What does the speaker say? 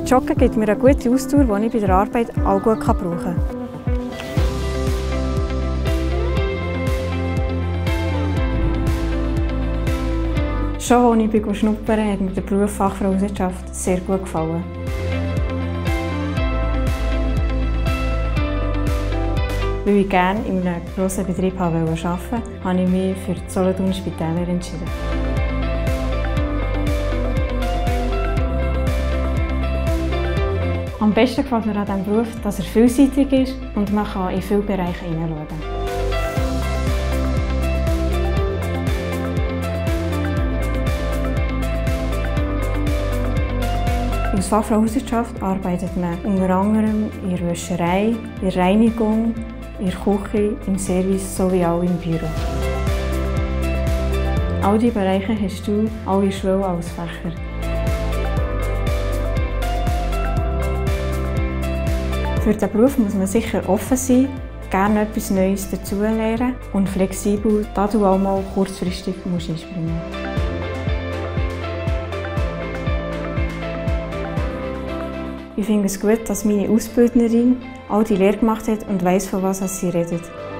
Joggen gibt mir eine gute Ausdauer, die ich bei der Arbeit auch gut brauchen kann. Schon als ich schnuppern hat mir der Beruf Fachfrau Hauswirtschaft sehr gut gefallen. Weil ich gerne in einem grossen Betrieb arbeiten wollte, habe ich mich für die Solothurner Spitäler entschieden. Am besten gefällt mir an diesem Beruf, dass er vielseitig ist und man kann in viele Bereiche hineinschauen. Als Fachfrau Hauswirtschaft arbeitet man unter anderem in der Wäscherei, in der Reinigung, in der Küche, im Service sowie auch im Büro. All diese Bereiche hast du alle in der Schule als Fächer. Für diesen Beruf muss man sicher offen sein, gerne etwas Neues dazulernen und flexibel, da du auch mal kurzfristig einspringen musst. Ich finde es gut, dass meine Ausbildnerin all die Lehre gemacht hat und weiss, von was sie redet.